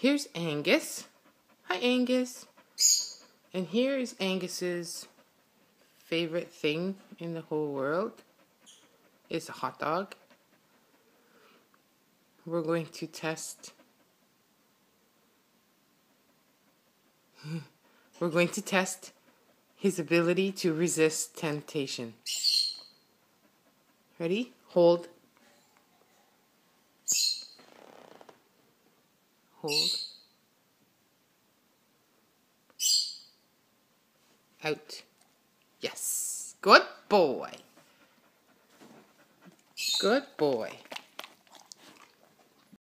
Here's Angus. Hi, Angus. And here is Angus's favorite thing in the whole world. It's a hot dog. We're going to test. We're going to test his ability to resist temptation. Ready? Hold. Hold. Out. Yes. Good boy. Good boy.